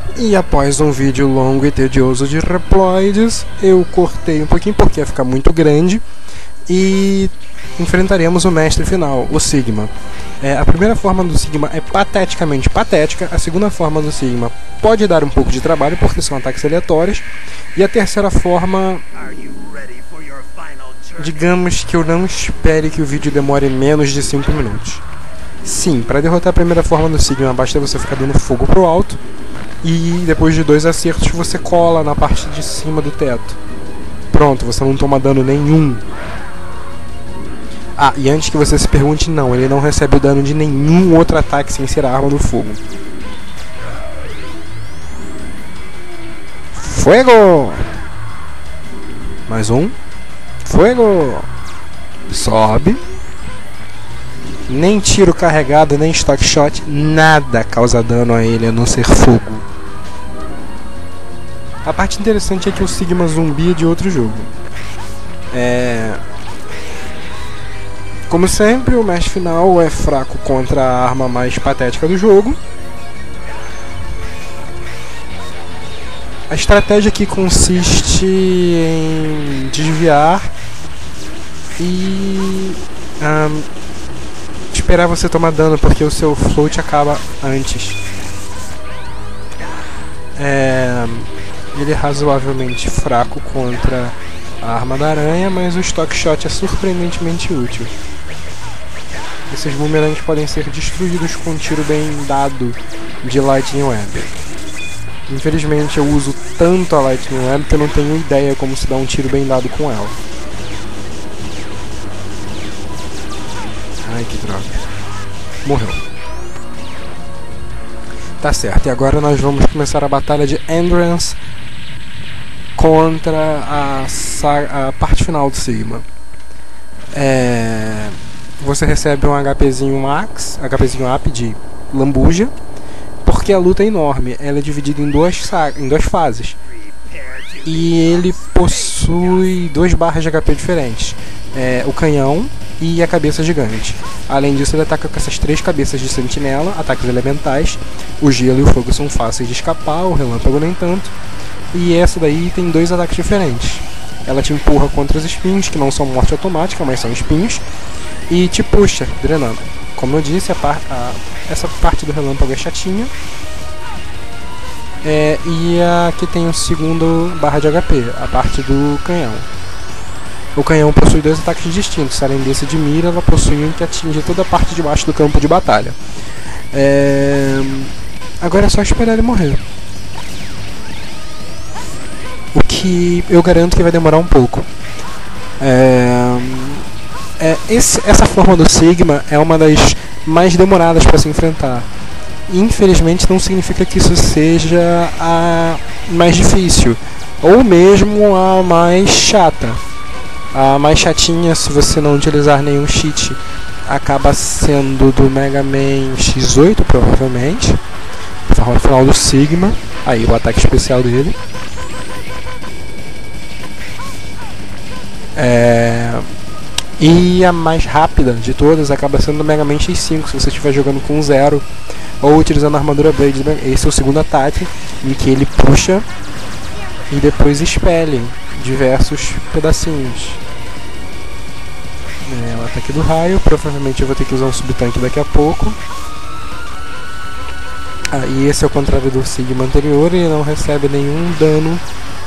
E após um vídeo longo e tedioso de Reploids, eu cortei um pouquinho porque ia ficar muito grande e enfrentaremos o mestre final, o Sigma. A primeira forma do Sigma é pateticamente patética, a segunda forma do Sigma pode dar um pouco de trabalho porque são ataques aleatórios, e a terceira forma, digamos que eu não espere que o vídeo demore menos de 5 minutos. Sim, para derrotar a primeira forma do Sigma basta você ficar dando fogo pro alto e depois de 2 acertos você cola na parte de cima do teto. Pronto, você não toma dano nenhum. Ah, e antes que você se pergunte, não, ele não recebe o dano de nenhum outro ataque sem ser a arma do fogo. Fuego! Mais um. Fuego! Sobe. Nem tiro carregado, nem stock shot, nada causa dano a ele a não ser fogo. A parte interessante é que o Sigma zumbi é de outro jogo. Como sempre, o mestre final é fraco contra a arma mais patética do jogo. A estratégia aqui consiste em desviar e esperar você tomar dano, porque o seu float acaba antes. Ele é razoavelmente fraco contra a arma da aranha, mas o stock shot é surpreendentemente útil. Esses boomerangs podem ser destruídos com um tiro bem dado de Lightning Web. Infelizmente eu uso tanto a Lightning Web que eu não tenho ideia como se dá um tiro bem dado com ela. Ai, que droga. Morreu. Tá certo, e agora nós vamos começar a batalha de Endurance contra a parte final do Sigma. Você recebe um HPzinho max, HPzinho up de lambuja, porque a luta é enorme. Ela é dividida em duas fases. E ele possui 2 barras de HP diferentes. O canhão e a cabeça gigante. Além disso, ele ataca com essas 3 cabeças de sentinela, ataques elementais. O gelo e o fogo são fáceis de escapar, o relâmpago nem tanto. E essa daí tem 2 ataques diferentes. Ela te empurra contra os espinhos, que não são morte automática, mas são espinhos, e te puxa, drenando. Como eu disse, essa parte do relâmpago é chatinha. E a que tem o segundo barra de HP, a parte do canhão. O canhão possui 2 ataques distintos, além desse de mira, ela possui um que atinge toda a parte de baixo do campo de batalha. Agora é só esperar ele morrer. O que eu garanto que vai demorar um pouco. Essa forma do Sigma é uma das mais demoradas para se enfrentar. Infelizmente não significa que isso seja a mais difícil, ou mesmo a mais chata. A mais chatinha, se você não utilizar nenhum cheat, acaba sendo do Mega Man X8, provavelmente. No final do Sigma. Aí o ataque especial dele. E a mais rápida de todas acaba sendo do Mega Man X5, se você estiver jogando com 0 ou utilizando a armadura Blade. Esse é o segundo ataque, em que ele puxa e depois expele diversos pedacinhos. O ataque do raio, provavelmente eu vou ter que usar um subtanque daqui a pouco. E esse é o contrário do Sigma anterior, ele não recebe nenhum dano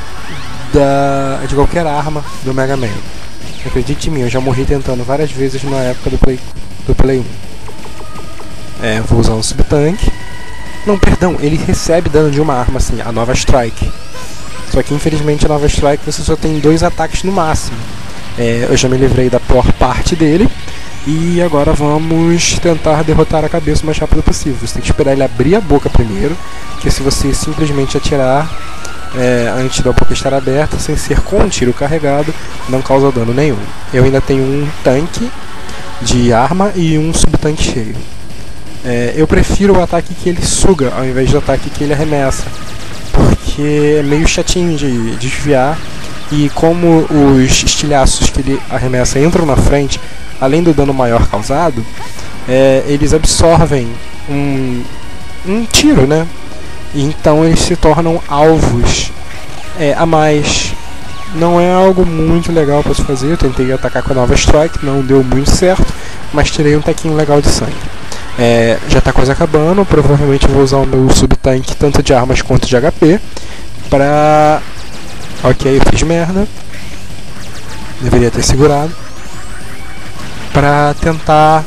de qualquer arma do Mega Man. Acredite em mim, eu já morri tentando várias vezes na época do Play 1. Vou usar um subtanque. Não, perdão, ele recebe dano de uma arma, assim, a Nova Strike. Só que infelizmente a Nova Strike você só tem 2 ataques no máximo. Eu já me livrei da pior parte dele. E agora vamos tentar derrotar a cabeça o mais rápido possível. Você tem que esperar ele abrir a boca primeiro, que se você simplesmente atirar antes da boca estar aberta, sem ser com um tiro carregado, não causa dano nenhum. Eu ainda tenho um tanque de arma e um subtanque cheio. Eu prefiro o ataque que ele suga ao invés do ataque que ele arremessa, porque é meio chatinho de desviar. E como os estilhaços que ele arremessa entram na frente, além do dano maior causado, eles absorvem um tiro, né? E então eles se tornam alvos a mais. Não é algo muito legal para se fazer. Eu tentei atacar com a nova Strike, não deu muito certo, mas tirei um tequinho legal de sangue. Já está quase acabando, provavelmente vou usar o meu sub-tank tanto de armas quanto de HP pra... Ok, eu fiz merda. Deveria ter segurado. Pra tentar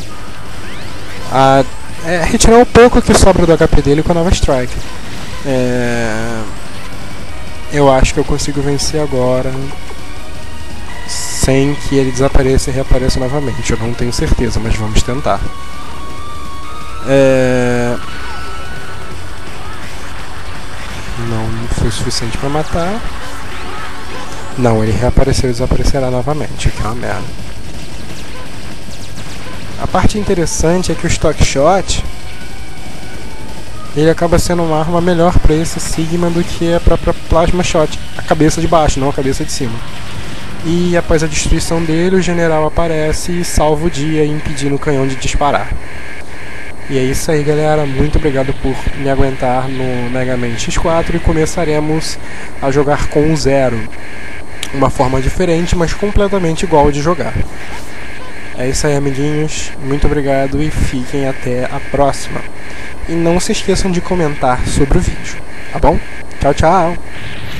retirar um pouco que sobra do HP dele com a nova Strike. Eu acho que eu consigo vencer agora sem que ele desapareça e reapareça novamente. Eu não tenho certeza, mas vamos tentar. Não foi suficiente para matar. Não, ele reapareceu e desaparecerá novamente, que é uma merda. A parte interessante é que o Stock Shot ele acaba sendo uma arma melhor para esse Sigma do que a própria Plasma Shot, a cabeça de baixo, não a cabeça de cima. E após a destruição dele, o general aparece e salva o dia, impedindo o canhão de disparar. E é isso aí, galera. Muito obrigado por me aguentar no Mega Man X4 e começaremos a jogar com o Zero. Uma forma diferente, mas completamente igual de jogar. É isso aí, amiguinhos. Muito obrigado e fiquem até a próxima. E não se esqueçam de comentar sobre o vídeo, tá bom? Tchau, tchau!